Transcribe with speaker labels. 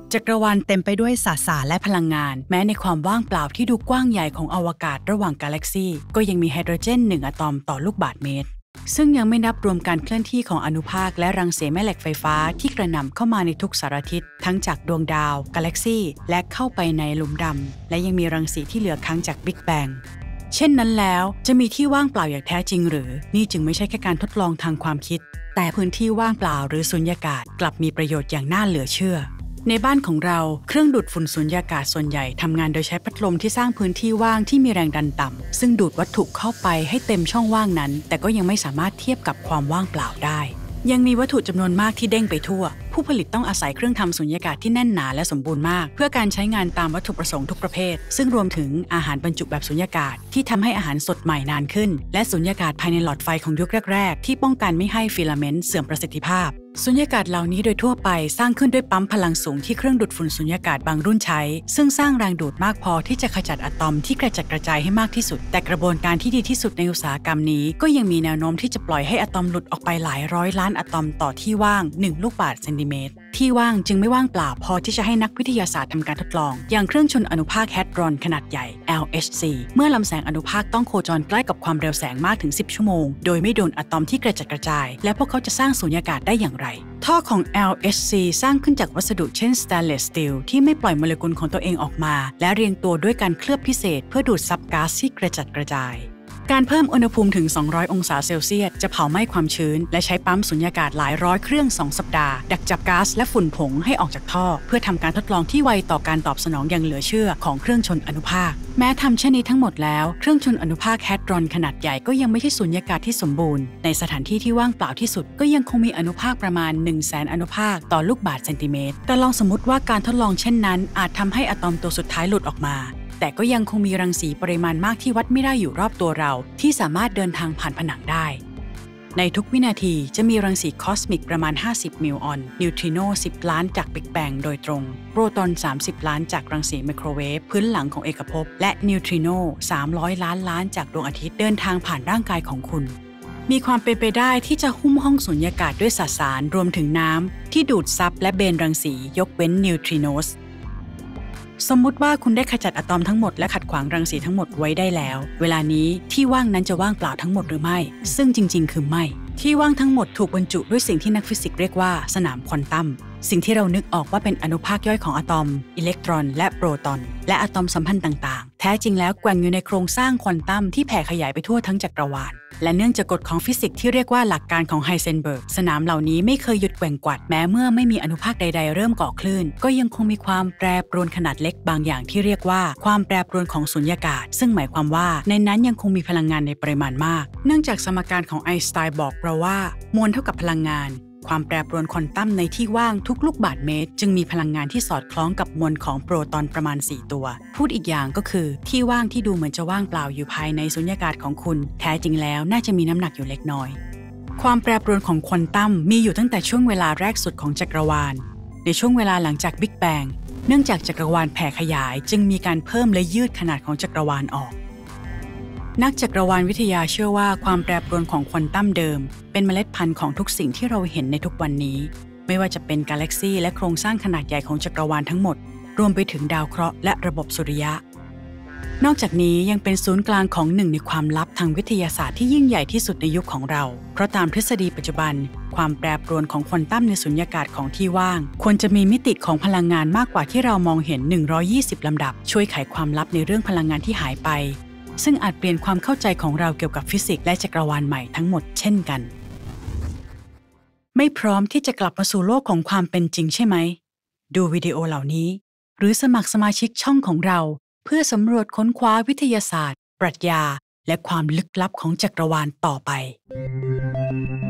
Speaker 1: จักรวาลเต็มไปด้วยสสารและพลังงานแม้ในความว่างเปล่าที่ดูกว้างใหญ่ของอวกาศระหว่างกาแล็กซีก็ยังมีไฮโดรเจน1อะตอมต่อลูกบาศก์เมตรซึ่งยังไม่นับรวมการเคลื่อนที่ของอนุภาคและรังสีแม่เหล็กไฟฟ้าที่กระหน่ำเข้ามาในทุกสารทิศทั้งจากดวงดาวกาแล็กซีและเข้าไปในหลุมดำและยังมีรังสีที่เหลือค้างจากบิ๊กแบงเช่นนั้นแล้วจะมีที่ว่างเปล่าอย่างแท้จริงหรือนี่จึงไม่ใช่แค่การทดลองทางความคิดแต่พื้นที่ว่างเปล่าหรือสุญญากาศกลับมีประโยชน์อย่างน่าเหลือเชื่อในบ้านของเราเครื่องดูดฝุ่นสุญญากาศส่วนใหญ่ทำงานโดยใช้พัดลมที่สร้างพื้นที่ว่างที่มีแรงดันต่ำซึ่งดูดวัตถุเข้าไปให้เต็มช่องว่างนั้นแต่ก็ยังไม่สามารถเทียบกับความว่างเปล่าได้ยังมีวัตถุจำนวนมากที่เด้งไปทั่วผู้ผลิตต้องอาศัยเครื่องทำสุญญากาศที่แน่นหนาและสมบูรณ์มากเพื่อการใช้งานตามวัตถุประสงค์ทุกประเภทซึ่งรวมถึงอาหารบรรจุแบบสุญญากาศที่ทำให้อาหารสดใหม่นานขึ้นและสุญญากาศภายในหลอดไฟของยุคแรกๆที่ป้องกันไม่ให้ฟิลาเมนต์เสื่อมประสิทธิภาพสุญญากาศเหล่านี้โดยทั่วไปสร้างขึ้นด้วยปั๊มพลังสูงที่เครื่องดูดฝุ่นสุญญากาศบางรุ่นใช้ซึ่งสร้างแรงดูดมากพอที่จะขจัดอะตอมที่กระจัดกระจายให้มากที่สุดแต่กระบวนการที่ดีที่สุดในอุตสาหกรรมนี้ก็ยังมีแนวโน้มที่จะปล่อยให้อะตอมหลุดออกไปหลายร้อยล้านอะตอมต่อที่ว่าง1ลูกบาศก์เซนติเมตรที่ว่างจึงไม่ว่างเปล่าพอที่จะให้นักวิทยาศาสตร์ทำการทดลองอย่างเครื่องชนอนุภาคแฮดรอนขนาดใหญ่ LHC เมื่อลำแสงอนุภาคต้องโคจรใกล้กับความเร็วแสงมากถึง10ชั่วโมงโดยไม่โดนอะตอมที่กระจัดกระจายและพวกเขาจะสร้างสุญญากาศได้อย่างไรท่อของ LHC สร้างขึ้นจากวัสดุเช่น Stainless Steel ที่ไม่ปล่อยโมเลกุลของตัวเองออกมาและเรียงตัวด้วยการเคลือบพิเศษเพื่อดูดซับก๊าซที่กระจัดกระจายการเพิ่มอุณหภูมิถึง200องศาเซลเซียสจะเผาไหม้ความชื้นและใช้ปั๊มสุญญากาศหลายร้อยเครื่อง2สัปดาห์ดักจับก๊าซและฝุ่นผงให้ออกจากท่อเพื่อทำการทดลองที่ไวต่อการตอบสนองอย่างเหลือเชื่อของเครื่องชนอนุภาคแม้ทำเช่นนี้ทั้งหมดแล้วเครื่องชนอนุภาคแฮดรอนขนาดใหญ่ก็ยังไม่ใช่สุญญากาศที่สมบูรณ์ในสถานที่ที่ว่างเปล่าที่สุดก็ยังคงมีอนุภาคประมาณ 100,000 อนุภาคต่อลูกบาศก์เซนติเมตรแต่ลองสมมติว่าการทดลองเช่นนั้นอาจทำให้อะตอมตัวสุดท้ายหลุดออกมาแต่ก็ยังคงมีรังสีปริมาณมากที่วัดไม่ได้อยู่รอบตัวเราที่สามารถเดินทางผ่านผนังได้ในทุกวินาทีจะมีรังสีคอสมิกประมาณ50มิลออนนิวทริโน10ล้านจากบิ๊กแบงโดยตรงโปรตอน30ล้านจากรังสีไมโครเวฟพื้นหลังของเอกภพและนิวทริโน300ล้านจากดวงอาทิตย์เดินทางผ่านร่างกายของคุณมีความเป็นไปได้ที่จะหุ้มห้องสุญญากาศด้วยสสารรวมถึงน้ำที่ดูดซับและเบนรังสียกเว้นนิวทริโนสสมมุติว่าคุณได้ขจัดอะตอมทั้งหมดและขัดขวางรังสีทั้งหมดไว้ได้แล้วเวลานี้ที่ว่างนั้นจะว่างเปล่าทั้งหมดหรือไม่ซึ่งจริงๆคือไม่ที่ว่างทั้งหมดถูกบรรจุด้วยสิ่งที่นักฟิสิกส์เรียกว่าสนามควอนตัมสิ่งที่เรานึกออกว่าเป็นอนุภาคย่อยของอะตอมอิเล็กตรอนและโปรตอนและอะตอมสัมพันธ์ต่างๆแท้จริงแล้วแกว่งอยู่ในโครงสร้างควอนตัมที่แผ่ขยายไปทั่วทั้งจักรวาลและเนื่องจากกฎของฟิสิกส์ที่เรียกว่าหลักการของไฮเซนเบิร์กสนามเหล่านี้ไม่เคยหยุดแกว่งกวัดแม้เมื่อไม่มีอนุภาคใดๆเริ่มก่อคลื่นก็ยังคงมีความแปรปรวนขนาดเล็กบางอย่างที่เรียกว่าความแปรปรวนของสุญญากาศซึ่งหมายความว่าในนั้นยังคงมีพลังงานในปริมาณมากเนื่องจากสมการของไอน์สไตน์บอกเราว่ามวลเท่ากับพลังงานความแปรปรวนควอนตัมในที่ว่างทุกลูกบาศก์เมตรจึงมีพลังงานที่สอดคล้องกับมวลของโปรตอนประมาณ4ตัวพูดอีกอย่างก็คือที่ว่างที่ดูเหมือนจะว่างเปล่าอยู่ภายในสุญญากาศของคุณแท้จริงแล้วน่าจะมีน้ำหนักอยู่เล็กน้อยความแปรปรวนของควอนตัมมีอยู่ตั้งแต่ช่วงเวลาแรกสุดของจักรวาลในช่วงเวลาหลังจากบิ๊กแบงเนื่องจากจักรวาลแผ่ขยายจึงมีการเพิ่มและยืดขนาดของจักรวาลออกนักจักรวาลวิทยาเชื่อว่าความแปรปรวนของควอนตัมเดิมเป็นเมล็ดพันธุ์ของทุกสิ่งที่เราเห็นในทุกวันนี้ไม่ว่าจะเป็นกาแล็กซีและโครงสร้างขนาดใหญ่ของจักรวาลทั้งหมดรวมไปถึงดาวเคราะห์และระบบสุริยะนอกจากนี้ยังเป็นศูนย์กลางของหนึ่งในความลับทางวิทยาศาสตร์ที่ยิ่งใหญ่ที่สุดในยุคของเราเพราะตามทฤษฎีปัจจุบันความแปรปรวนของควอนตัมในสุญญากาศของที่ว่างควรจะมีมิติของพลังงานมากกว่าที่เรามองเห็น120ลำดับช่วยไขความลับในเรื่องพลังงานที่หายไปซึ่งอาจเปลี่ยนความเข้าใจของเราเกี่ยวกับฟิสิกส์และจักรวาลใหม่ทั้งหมดเช่นกันไม่พร้อมที่จะกลับมาสู่โลกของความเป็นจริงใช่ไหมดูวิดีโอเหล่านี้หรือสมัครสมาชิกช่องของเราเพื่อสำรวจค้นคว้าวิทยาศาสตร์ปรัชญาและความลึกลับของจักรวาลต่อไป